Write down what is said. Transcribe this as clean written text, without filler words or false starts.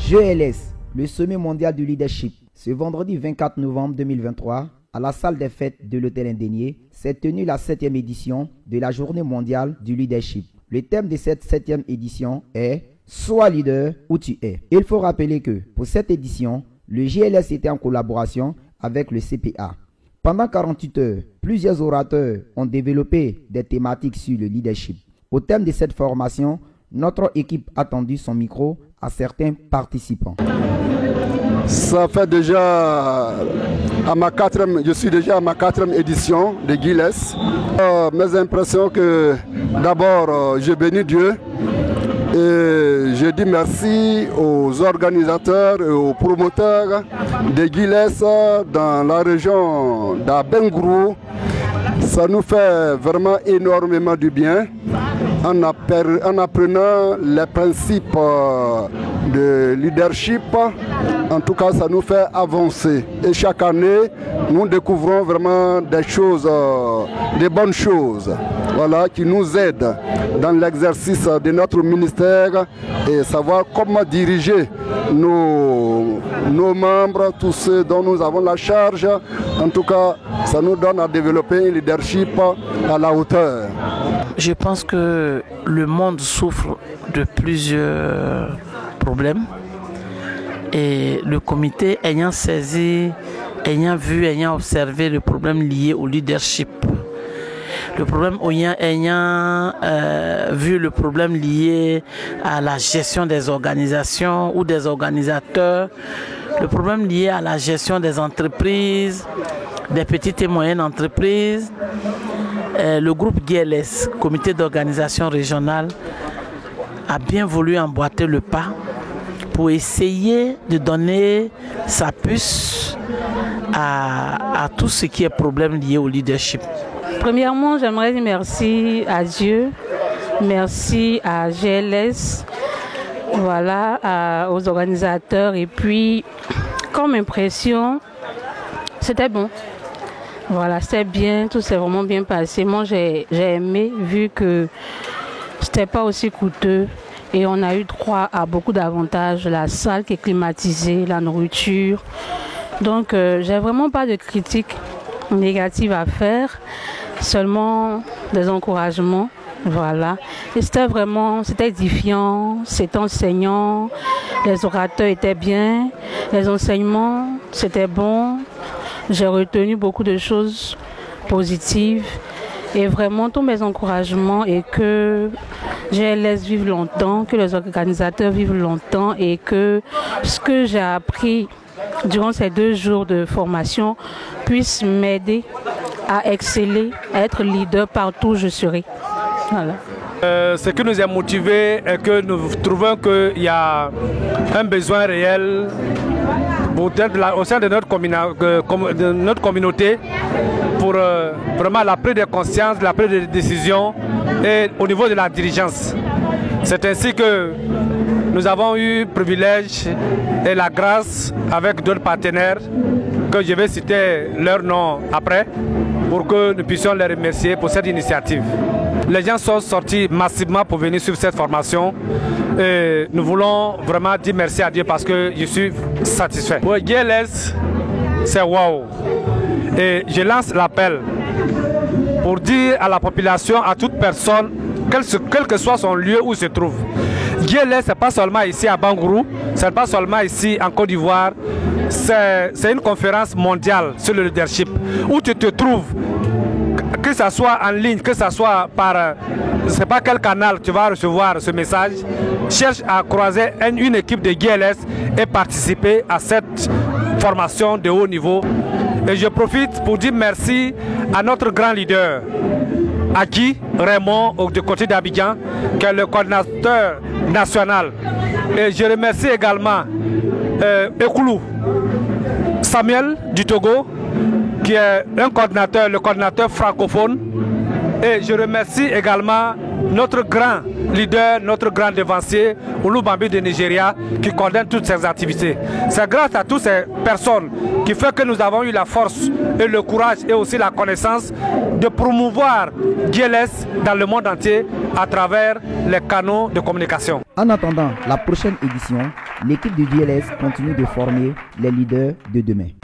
GLS, le sommet mondial du leadership. Ce vendredi 24 novembre 2023, à la salle des fêtes de l'Hôtel Indénié, s'est tenue la 7e édition de la Journée mondiale du leadership. Le thème de cette 7e édition est « Sois leader où tu es ». Il faut rappeler que pour cette édition, le GLS était en collaboration avec le CPA. Pendant 48 heures, plusieurs orateurs ont développé des thématiques sur le leadership. Au thème de cette formation, notre équipe a tendu son micro à certains participants. Ça fait déjà je suis déjà à ma 4e édition de GLS. Mes impressions que d'abord je bénis Dieu et je dis merci aux organisateurs et aux promoteurs de GLS dans la région d'Abengourou. Ça nous fait vraiment énormément du bien en apprenant les principes de leadership. En tout cas, ça nous fait avancer. Et chaque année, nous découvrons vraiment des choses, des bonnes choses, voilà, qui nous aident dans l'exercice de notre ministère et savoir comment diriger nos membres, tous ceux dont nous avons la charge. En tout cas, ça nous donne à développer un leadership à la hauteur. Je pense que le monde souffre de plusieurs problèmes et le comité ayant saisi, ayant vu, ayant observé le problème lié au leadership, le problème ayant vu le problème lié à la gestion des organisations ou des organisateurs, le problème lié à la gestion des entreprises, des petites et moyennes entreprises, le groupe GLS, Comité d'organisation régionale, a bien voulu emboîter le pas pour essayer de donner sa puce à tout ce qui est problème lié au leadership. Premièrement, j'aimerais dire merci à Dieu, merci à GLS, voilà, aux organisateurs, et puis comme impression, c'était bon. Voilà, c'était bien, tout s'est vraiment bien passé. Moi, j'ai aimé, vu que c'était pas aussi coûteux et on a eu droit à beaucoup d'avantages. La salle qui est climatisée, la nourriture. Donc, j'ai vraiment pas de critiques négatives à faire, seulement des encouragements. Voilà. Et c'était édifiant, c'était enseignant, les orateurs étaient bien, les enseignements, c'était bon. J'ai retenu beaucoup de choses positives et vraiment tous mes encouragements et que GLS vive longtemps, que les organisateurs vivent longtemps et que ce que j'ai appris durant ces 2 jours de formation puisse m'aider à exceller, à être leader partout où je serai. Voilà. Ce qui nous a motivés est que nous trouvons qu'il y a un besoin réel au sein de notre communauté pour vraiment la prise de conscience, la prise de décision et au niveau de la dirigeance. C'est ainsi que nous avons eu le privilège et la grâce avec d'autres partenaires que je vais citer leur nom après pour que nous puissions les remercier pour cette initiative. Les gens sont sortis massivement pour venir suivre cette formation et nous voulons vraiment dire merci à Dieu parce que je suis satisfait. Pour GLS, c'est wow. Et je lance l'appel pour dire à la population, à toute personne, quel que soit son lieu où il se trouve. GLS, ce n'est pas seulement ici à Bangourou, ce n'est pas seulement ici en Côte d'Ivoire, c'est une conférence mondiale sur le leadership où tu te trouves, que ce soit en ligne, que ce soit par, je ne sais pas quel canal tu vas recevoir ce message, cherche à croiser une équipe de GLS et participer à cette formation de haut niveau. Et je profite pour dire merci à notre grand leader, Aki Raymond, du côté d'Abidjan, qui est le coordinateur national. Et je remercie également Ekoulou Samuel du Togo, qui est un coordinateur, le coordinateur francophone. Et je remercie également notre grand leader, notre grand devancier, Oulou Bambi de Nigeria, qui coordonne toutes ces activités. C'est grâce à toutes ces personnes qui fait que nous avons eu la force et le courage et aussi la connaissance de promouvoir GLS dans le monde entier à travers les canaux de communication. En attendant la prochaine édition, L'équipe du DLS continue de former les leaders de demain.